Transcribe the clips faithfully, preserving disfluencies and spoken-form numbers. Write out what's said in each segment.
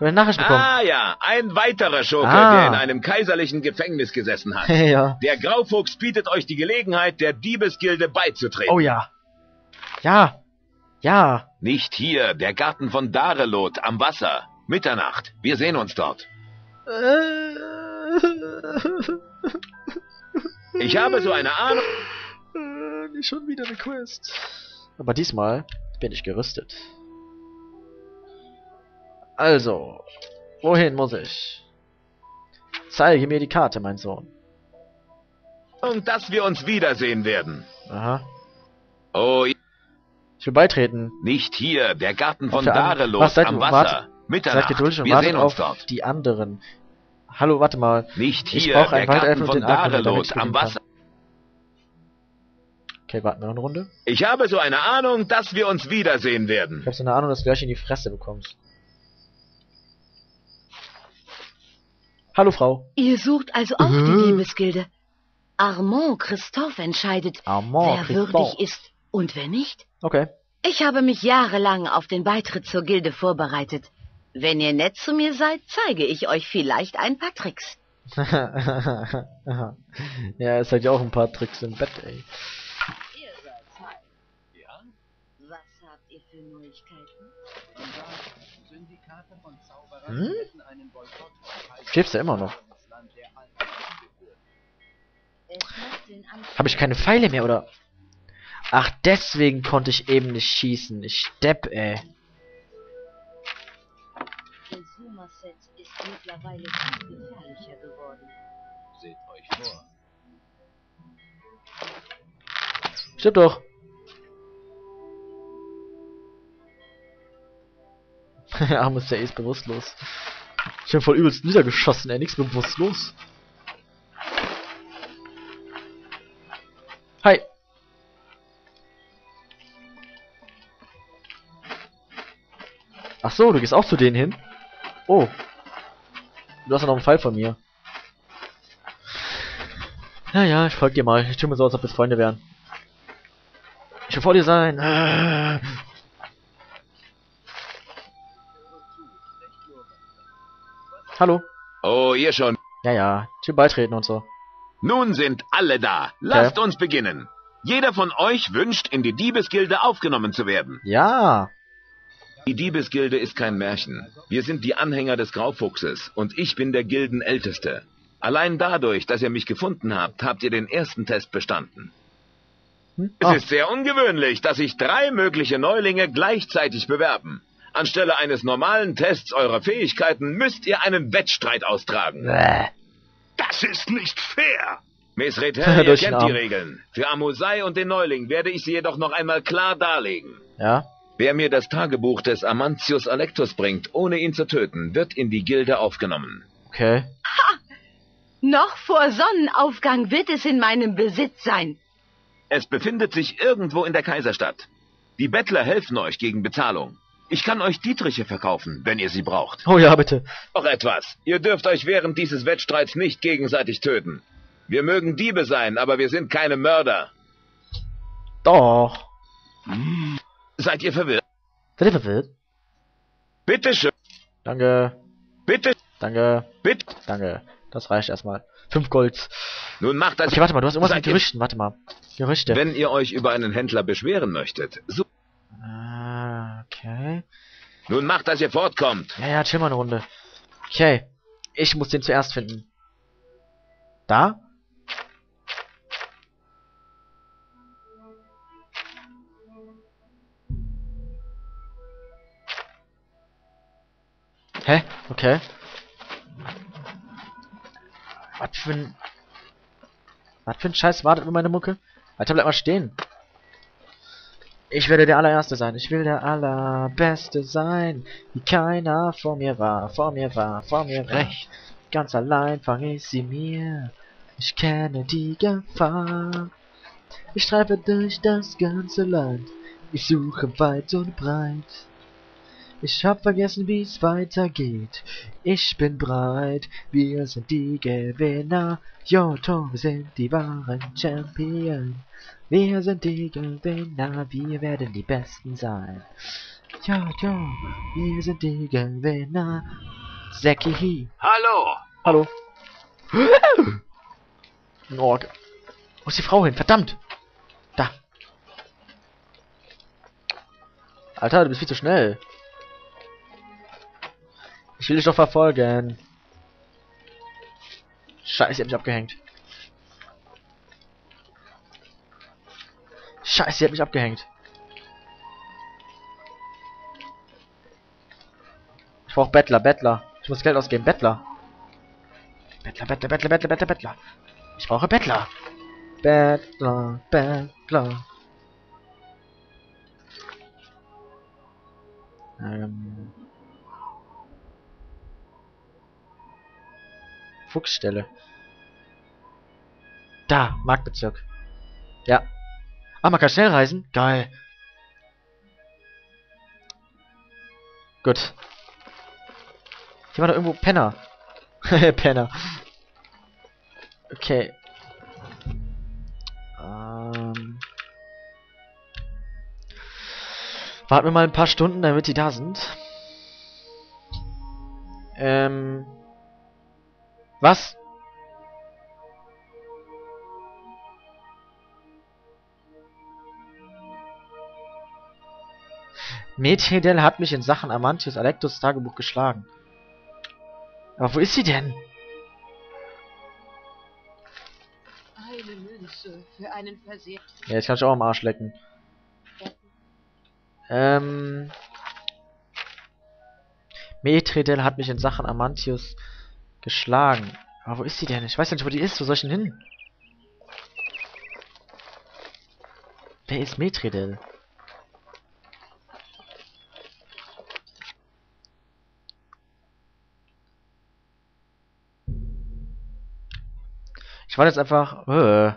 Ich habe eine Nachricht bekommen. Ah ja, ein weiterer Schurke, Ah. der in einem kaiserlichen Gefängnis gesessen hat. Ja. Der Graufuchs bietet euch die Gelegenheit, der Diebesgilde beizutreten. Oh ja. Ja. Ja. Nicht hier, der Garten von Darelot am Wasser. Mitternacht. Wir sehen uns dort. Ich habe so eine Ahnung. Nicht schon wieder eine Quest. Aber diesmal bin ich gerüstet. Also, wohin muss ich? Zeige mir die Karte, mein Sohn. Und dass wir uns wiedersehen werden. Aha. Oh, Ich will beitreten. nicht hier, der Garten von Auf der an- Darelot Was, seid- am warte- Wasser. Seid Mitternacht. geduldig und Wir wartet sehen uns auf dort. die anderen. Hallo, warte mal. Nicht Ich hier, brauche der einen Waldelfen Garten und von den Arkham, damit Darelot ich am gewinnen kann. Wasser. Okay, warten wir noch eine Runde. Ich habe so eine Ahnung, dass wir uns wiedersehen Ich werden. habe so eine Ahnung, dass du gleich in die Fresse bekommst. Hallo, Frau. Ihr sucht also auch Mhm. die Diebesgilde. Armand Christophe entscheidet, Armand wer Christophe. würdig ist und wer nicht. Okay. Ich habe mich jahrelang auf den Beitritt zur Gilde vorbereitet. Wenn ihr nett zu mir seid, zeige ich euch vielleicht ein paar Tricks. Ja, es hat ja auch ein paar Tricks im Bett, ey. Ihr seid's halt. Ja? Was habt ihr für Neuigkeiten? Hm? Schläfst du immer noch? Es macht den Anfang. Habe ich keine Pfeile mehr, oder? Ach, deswegen konnte ich eben nicht schießen. Ich stepp, ey. Der Somerset ist mittlerweile viel gefährlicher geworden. Seht euch vor. Stimmt doch. Armes der ist bewusstlos. Ich bin voll übelst niedergeschossen, ey. Nichts bewusstlos. Hi. Ach so, du gehst auch zu denen hin? Oh. Du hast ja noch einen Pfeil von mir. Ja, ja, ich folge dir mal. Ich tue mir so, als ob wir Freunde wären. Ich will vor dir sein. Ah. Hallo. Oh, ihr schon. Ja, ja. Ich will beitreten und so. Nun sind alle da. Lasst uns beginnen. Jeder von euch wünscht, in die Diebesgilde aufgenommen zu werden. Ja. Die Diebesgilde ist kein Märchen. Wir sind die Anhänger des Graufuchses und ich bin der Gildenälteste. Allein dadurch, dass ihr mich gefunden habt, habt ihr den ersten Test bestanden. Hm? Es Ah. ist sehr ungewöhnlich, dass sich drei mögliche Neulinge gleichzeitig bewerben. Anstelle eines normalen Tests eurer Fähigkeiten müsst ihr einen Wettstreit austragen. Bäh. Das ist nicht fair. Miss Rethel, ihr Durch den kennt die Arm. Regeln. Für Amusai und den Neuling werde ich sie jedoch noch einmal klar darlegen. Ja. Wer mir das Tagebuch des Amantius Alectus bringt, ohne ihn zu töten, wird in die Gilde aufgenommen. Okay. Noch vor Sonnenaufgang wird es in meinem Besitz sein. Es befindet sich irgendwo in der Kaiserstadt. Die Bettler helfen euch gegen Bezahlung. Ich kann euch Dietriche verkaufen, wenn ihr sie braucht. Oh ja, bitte. Noch etwas. Ihr dürft euch während dieses Wettstreits nicht gegenseitig töten. Wir mögen Diebe sein, aber wir sind keine Mörder. Doch. Seid ihr verwirrt? Seid ihr verwirrt? Bitte schön. Danke. Bitte. Danke. Bitte. Danke. Das reicht erstmal. Fünf Gold. Nun macht das. Okay, warte mal, du hast irgendwas Seid mit ihr- Gerüchten. Warte mal. Gerüchte. Wenn ihr euch über einen Händler beschweren möchtet, so. Ah, okay. Nun macht, dass ihr fortkommt. Ja, ja, chill mal eine Runde. Okay. Ich muss den zuerst finden. Da? Hä? Okay. Was für ein... Was für ein Scheiß wartet mit meiner Mucke? Alter, bleib mal stehen. Ich werde der allererste sein. Ich will der allerbeste sein. Wie keiner vor mir war, vor mir war, vor mir war. Recht. Ganz allein fange ich sie mir. Ich kenne die Gefahr. Ich streife durch das ganze Land. Ich suche weit und breit. Ich hab vergessen, wie es weitergeht. Ich bin bereit. Wir sind die Gewinner. Yo, Tom, wir sind die wahren Champion. Wir sind die Gewinner. Wir werden die Besten sein. ja, ja, wir sind die Gewinner. Säcki. Hallo. Hallo. Ein Ork. Wo ist die Frau hin? Verdammt. Da. Alter, du bist viel zu schnell. Ich will dich doch verfolgen. Scheiße, ich hab mich abgehängt. Scheiße, sie hat mich abgehängt. Ich brauche Bettler, Bettler. Ich muss Geld ausgeben, Bettler. Bettler, Bettler, Bettler, Bettler, Bettler, Bettler. Ich brauche Bettler. Bettler, Bettler. Ähm. Fuchsstelle. Da, Marktbezirk. Ja. Ah, man kann schnell reisen? Geil. Gut. Hier war doch irgendwo Penner. Penner. Okay. Ähm. Warten wir mal ein paar Stunden, damit die da sind. Ähm. Was? Methedel hat mich in Sachen Amantius Alectus Tagebuch geschlagen. Aber wo ist sie denn? Eine Münze für einen Versehr. Ja, jetzt kann ich auch am Arsch lecken. Ähm. Methedel hat mich in Sachen Amantius geschlagen. Aber wo ist sie denn? Ich weiß ja nicht, wo die ist. Wo soll ich denn hin? Wer ist Methedel? Ich wollte jetzt einfach... Äh.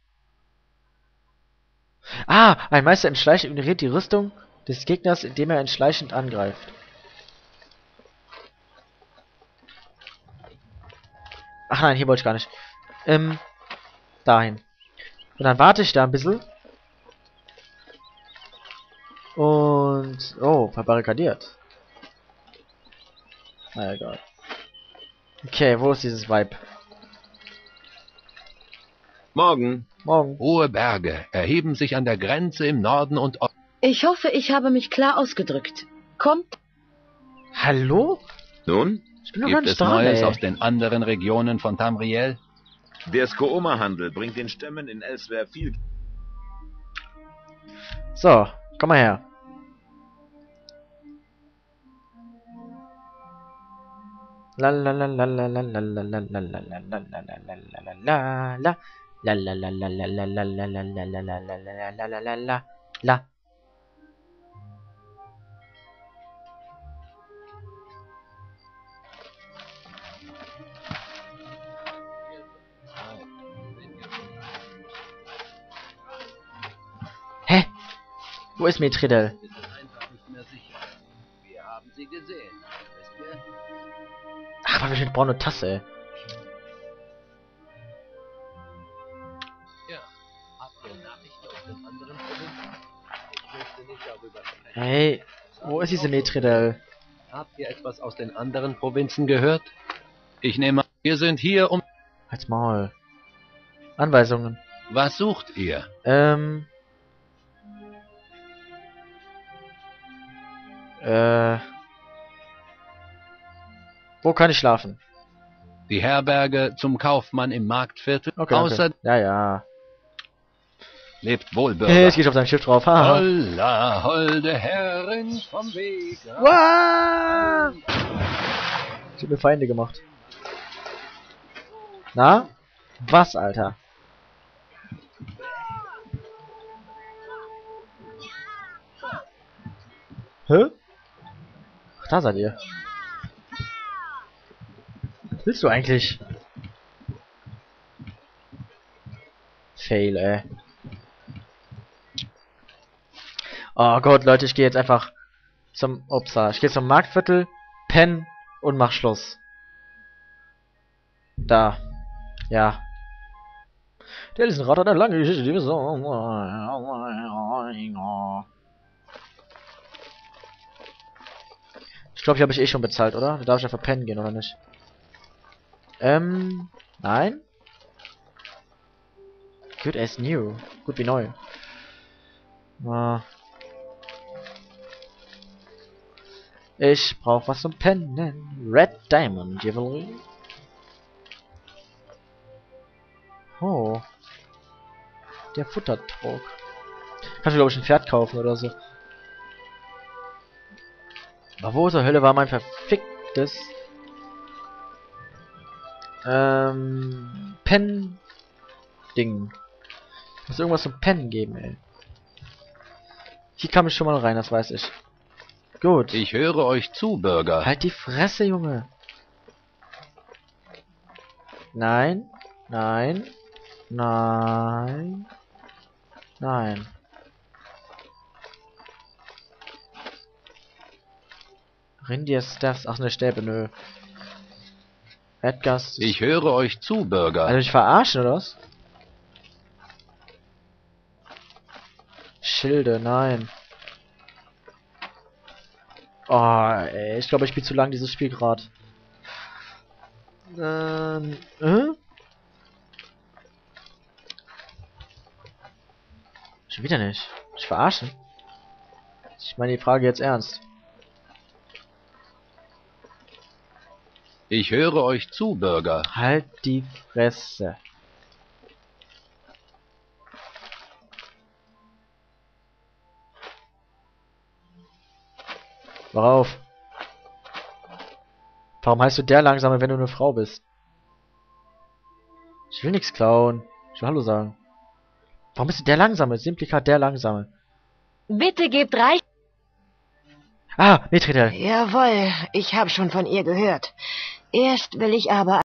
Ah, ein Meister im Schleichen ignoriert die Rüstung des Gegners, indem er ihn schleichend angreift. Ach nein, hier wollte ich gar nicht. Ähm, dahin. Und dann warte ich da ein bisschen. Und... Oh, verbarrikadiert. Na egal. Okay, wo ist dieses Vibe? Morgen. Morgen. Hohe Berge erheben sich an der Grenze im Norden und Osten. Ich hoffe, ich habe mich klar ausgedrückt. Kommt. Hallo? Nun? Ich bin noch gar Gibt nicht es dran, Neues ey. aus den anderen Regionen von Tamriel? Der Skooma-Handel bringt den Stämmen in Elsewhere viel... So, komm mal her. La la la la la la la la la la la la la la la la la La la la la la la la la la la la la la la la la la la. Hä? Wo ist Methedel? Wir sind einfach nicht mehr sicher. Wir haben sie gesehen, wisst ihr? Ach, was für eine braune Tasse, ey. Ja. Habt ihr Nachrichten aus den anderen Provinzen? Ich möchte nicht darüber sprechen. Hey, wo ist diese Methedel? Habt ihr etwas aus den anderen Provinzen gehört? Ich nehme an, wir sind hier um... Halt's Maul. Anweisungen. Was sucht ihr? Ähm. Äh. Wo kann ich schlafen? Die Herberge zum Kaufmann im Marktviertel? Okay, Außer okay. Ja, ja. lebt wohl, Bürger. Hey, jetzt gehe ich auf dein Schiff drauf. Haha. Holla, holde Herrin vom Weg. Wow! Ich hab mir Feinde gemacht. Na? Was, Alter? Hä? Ach, da seid ihr. Was willst du eigentlich? Fail, ey. Oh Gott, Leute, ich gehe jetzt einfach zum... Upsa, ich gehe zum Marktviertel, pen und mach Schluss. Da. Ja. Der Riesenrad hat eine lange Geschichte, die wir so... Ich glaube, ich habe ich eh schon bezahlt, oder? Da darf ich ja verpennen gehen, oder nicht? Ähm, nein? Good as new. Gut wie neu. Ah. Ich brauche was zum Pennen. Red Diamond Jewelry. Oh. Der Futtertrog. Kannst du, glaube ich, ein Pferd kaufen oder so. Aber wo zur Hölle war mein verficktes ähm Pen-Ding? Muss irgendwas zum Pennen geben, ey. Hier kam ich schon mal rein, das weiß ich. Gut. Ich höre euch zu, Bürger. Halt die Fresse, Junge. Nein. Nein. Nein. Nein. Reindeer-Staffs. Ach, ne, Stäbe, nö. Edgars. Ich höre euch zu, Bürger. Also mich verarschen, oder was? Schilde, nein. Oh, ey, ich glaube, ich spiele zu lang dieses Spiel gerade. Ähm, äh? Schon wieder nicht. Ich verarschen. Ich meine die Frage jetzt ernst. Ich höre euch zu, Bürger. Halt die Fresse. Worauf? Warum heißt du der Langsame, wenn du eine Frau bist? Ich will nichts klauen. Ich will Hallo sagen. Warum bist du der Langsame? Simplikat der Langsame. Bitte gebt reich. Ah, Metridel. Jawohl, ich habe schon von ihr gehört. Erst will ich aber